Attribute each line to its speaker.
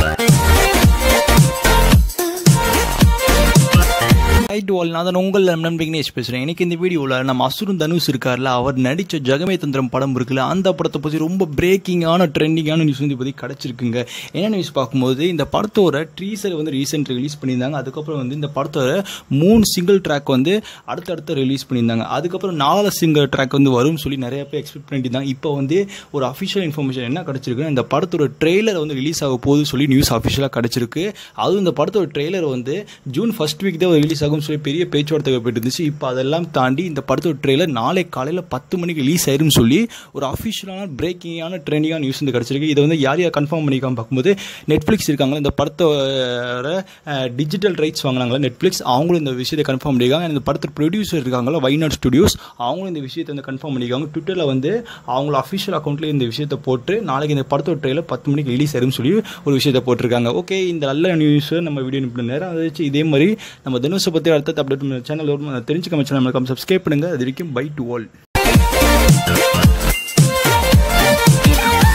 Speaker 1: நான் உங்கள் நண்பன் பேசுகிறேன். எனக்கு இந்த வீடியோவில் நம்ம அசுரன் தனுஷ் இருக்கார்ல, அவர் நடித்த ஜகமே தந்திரம் படம் இருக்குல்ல, அந்த படத்தை பற்றி ரொம்ப பிரேக்கிங்கான ட்ரெண்டிங்கான நியூஸ் வந்து பற்றி கிடச்சிருக்குங்க. என்ன நியூஸ் பார்க்கும்போது இந்த படத்தோட ட்ரீசர் வந்து ரீசெண்ட் ரிலீஸ் பண்ணியிருந்தாங்க. அதுக்கப்புறம் வந்து இந்த படத்தோட 3 சிங்கிள் ட்ராக் வந்து அடுத்தடுத்து ரிலீஸ் பண்ணியிருந்தாங்க. அதுக்கப்புறம் 4 சிங்கிள் ட்ராக் வந்து வரும்னு சொல்லி நிறைய பேர் எக்ஸ்பெக்ட் பண்ணியிருந்தாங்க. இப்போ வந்து ஒரு அஃபிஷியல் இன்ஃபர்மேஷன் என்ன கிடச்சிருக்குன்னா, இந்த படத்தோட ட்ரெய்லர் வந்து ரிலீஸ் ஆக போகுதுன்னு சொல்லி நியூஸ் அஃபிஷியலாக கிடச்சிருக்கு. அதுவும் இந்த படத்தோட ட்ரெய்லர் வந்து ஜூன் 1 வீக் தான் ரிலீஸ் ஆகும்னு சொல்லி பெரிய பேச்சுவார்த்தை போயிட்டு இருந்துச்சு. இப்போ அதெல்லாம் தாண்டி இந்த படத்தோட ட்ரெய்லர் நாளை காலையில் 10 மணிக்கு ரிலீஸ் ஆயிரும்னு சொல்லி ஒரு அஃபிஷியலான பிரேக்கிங்கான ட்ரெண்டிங்கான நியூஸ் வந்து கிடச்சிருக்கு. இதை வந்து யார் யார் கன்ஃபார்ம் பண்ணிக்காம பார்க்கும்போது நெட்ஃப்ளிக்ஸ் இருக்காங்க, இந்த படத்தோட டிஜிட்டல் ரைட்ஸ் வாங்கினாங்களா நெட்ஃப்ளிக்ஸ், அவங்களும் இந்த விஷயத்தை கன்ஃபார்ம் பண்ணியிருக்காங்க. இந்த படத்தோட ப்ரொடியூசர் இருக்காங்களா வைநாட் ஸ்டுடியோஸ், அவங்களும் இந்த விஷயத்தை வந்து கன்ஃபார்ம் பண்ணியிருக்காங்க. ட்விட்டரில் வந்து அவங்கள அஃபிஷியல் அக்கௌண்ட்டில் இந்த விஷயத்தை போட்டு நாளைக்கு இந்த படத்தோட ட்ரெய்லர் 10 மணிக்கு ரிலீஸ் ஆயிரும்னு சொல்லி ஒரு விஷயத்தை போட்டிருக்காங்க. ஓகே, இந்த நல்ல நியூஸை நம்ம வீடியோ நினைப்ப நேரம் அதை வச்சு இதே மாதிரி நம்ம தனுஷை பற்றி அடுத்த அப்டேட் சேனல் தெரிஞ்சுக்க சேனல் சப்ஸ்கிரைப் பண்ணுங்க. அது வரைக்கும் பை டு ஆல்.